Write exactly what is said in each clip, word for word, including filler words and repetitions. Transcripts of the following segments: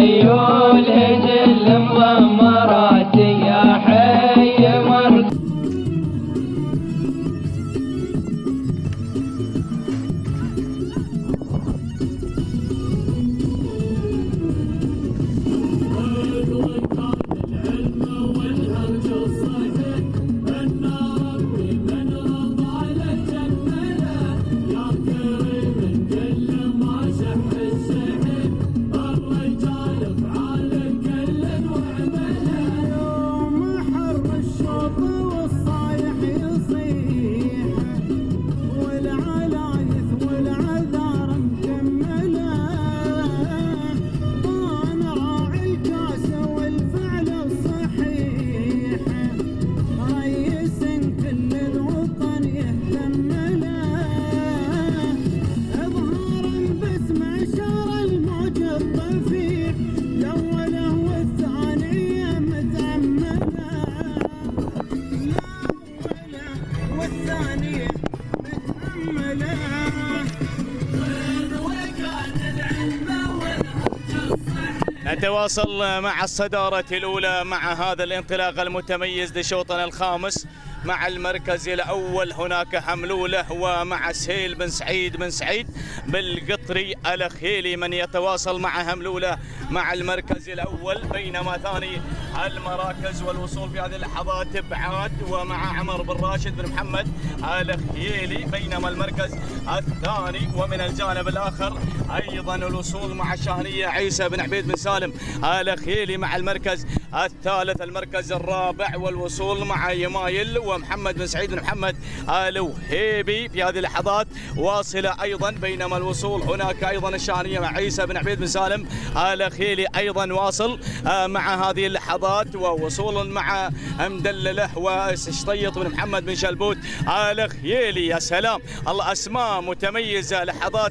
خيول جل مضمرات يا حي مرقد. نتواصل مع الصدارة الأولى مع هذا الانطلاق المتميز لشوطنا الخامس مع المركز الأول. هناك حملولة ومع سهيل بن سعيد بن سعيد بالقطري الخيلي من يتواصل مع حملولة مع المركز الأول، بينما ثاني المراكز والوصول في هذه اللحظات بعاد ومع عمر بن راشد بن محمد الخيلي، بينما المركز الثاني ومن الجانب الآخر أيضا الوصول مع الشاهنية عيسى بن عبيد بن سالم الخيلي مع المركز الثالث. المركز الرابع والوصول مع يمايل ومحمد بن سعيد بن محمد الوهيبي في هذه اللحظات واصلة أيضا، بينما الوصول هناك أيضا الشاهنية مع عيسى بن عبيد بن سالم الخيلي أيضا واصل مع هذه اللحظات، ووصول مع مدلله وشطيط بن محمد بن شلبوت الخيلي. يا سلام، الله أسماء متميزة، لحظات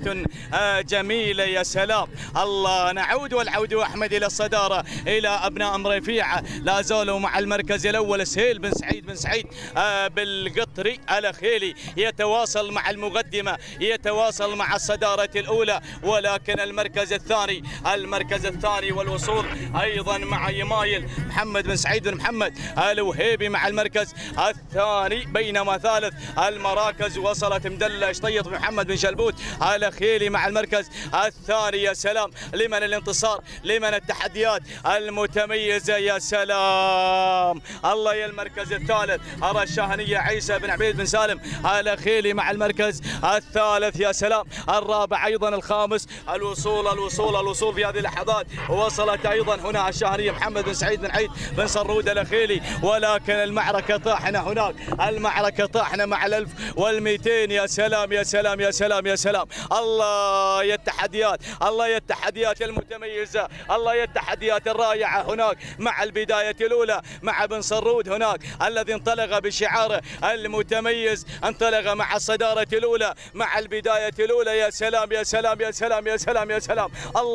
جميلة، يا سلام. الله نعود والعود أحمد إلى الصدارة إلى أبناء مريفيعة، لا زالوا مع المركز الأول سهيل بن سعيد بن سعيد بالقطري الخيلي يتواصل مع المقدمة، يتواصل مع الصدارة الأولى، ولكن المركز الثاني المركز الثاني والوصول أيضا مع يمايل محمد بن سعيد بن محمد الوهيبي مع المركز الثاني، بينما ثالث المراكز وصلت مدلة شطيط بن محمد بن شلبوت الخيلي مع المركز الثاني. يا سلام، لمن الانتصار، لمن التحديات المتميزة، يا سلام. الله، يا المركز الثالث أرى الشاهنية عيسى بن عبيد بن سالم الخيلي مع المركز الثالث. يا سلام، الرابع أيضا الخامس، الوصول الوصول الوصول في هذه اللحظات وصلت أيضا هنا الشاهنية محمد بن سعيد بن عيد بن صرود الخيلي، ولكن المعركة طاحنة هناك، المعركة طاحنة مع الألف والمئتين. يا سلام يا سلام يا سلام يا سلام. الله، يا التحديات، الله يا التحديات المتميزة، الله يا التحديات الرائعة هناك مع البداية الأولى مع بن صرود هناك الذي انطلق بشعاره المتميز، انطلق مع الصدارة الأولى مع البداية الأولى. يا سلام يا سلام يا سلام يا سلام يا سلام.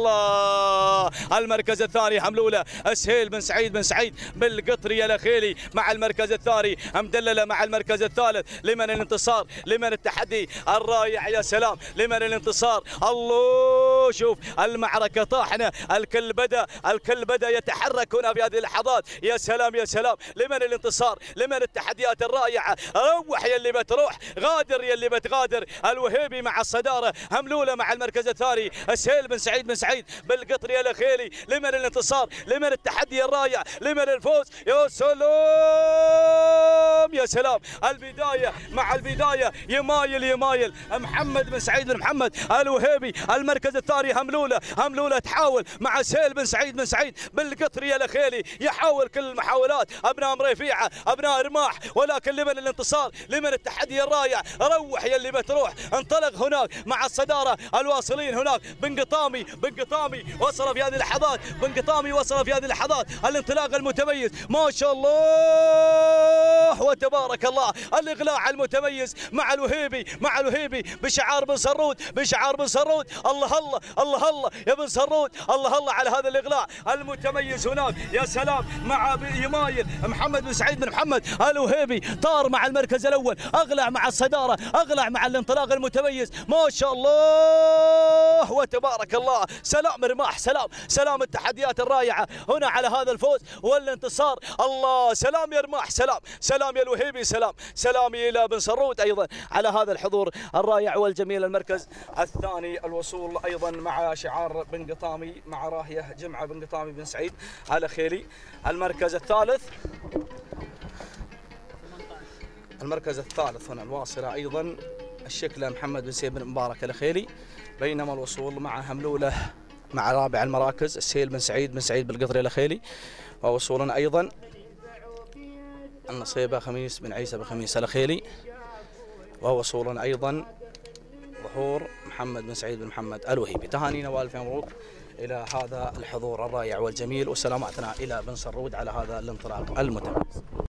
الله، المركز الثاني حملولة سهيل بن سعيد بن سعيد بالقطري الخيلي مع المركز الثاني، مدللة مع المركز الثالث. لمن الانتصار، لمن التحدي الرائع، يا سلام، لمن الانتصار. الله، شوف المعركة طاحنة، الكل بدأ الكل بدأ يتحرك هنا في هذه اللحظات. يا سلام يا سلام، لمن الانتصار، لمن التحديات الرائعة. روح يا اللي بتروح، غادر يا اللي بتغادر. الوهيبي مع الصدارة، هملولة مع المركز الثاني، سهيل بن سعيد بن سعيد بالقطري الخيلي. لمن الانتصار، لمن التحدي الرائع، لمن الفوز. يا سلام يا سلام. البداية مع البداية يمايل يمايل محمد بن سعيد بن محمد الوهيبي. المركز الثاني هملولة هملولة تحاول مع سهيل بن سعيد بن سعيد بالقطري الخيلي، يحاول كل المحاولات أبناء مريفيعة أبناء رماح، ولكن لمن الانتصار، لمن التحدي الرائع. روح يا اللي بتروح. انطلق هناك مع الصدارة الواصلين هناك بن قطامي بن قطامي وصل في هذه اللحظات، بن قطامي وصل في هذه اللحظات الانطلاق المتميز، ما شاء الله وتبارك الله. الإقلاع المتميز مع الوهيبي مع الوهيبي بشعار بن صرود بشعار بن صرود. الله الله الله الله يا بن صرود، الله الله على هذا الإقلاع المتميز هناك. يا سلام، مع يمايل محمد بن سعيد بن محمد الوهيبي طار مع المركز المركز الاول، اغلع مع الصداره، اغلع مع الانطلاق المتميز، ما شاء الله وتبارك الله. سلام رماح، سلام سلام التحديات الرائعه هنا على هذا الفوز والانتصار. الله سلام يا رماح، سلام سلام يا الوهيبي، سلام سلامي الى بن سرود ايضا على هذا الحضور الرائع والجميل. المركز الثاني الوصول ايضا مع شعار بن قطامي مع راهيه جمعه بن قطامي بن سعيد على خيلي. المركز الثالث المركز الثالث هنا الواصله ايضا الشكله محمد بن سيد بن مبارك الخيلي، بينما الوصول مع هملوله مع رابع المراكز السهيل بن سعيد بن سعيد بالقطري الخيلي. ووصولنا ايضا النصيبه خميس بن عيسى بن خميس الخيلي. ووصولنا ايضا ظهور محمد بن سعيد بن محمد الوهيبي. تهانينا والف مبروك الى هذا الحضور الرائع والجميل، وسلاماتنا الى بن سرود على هذا الانطلاق المتميز.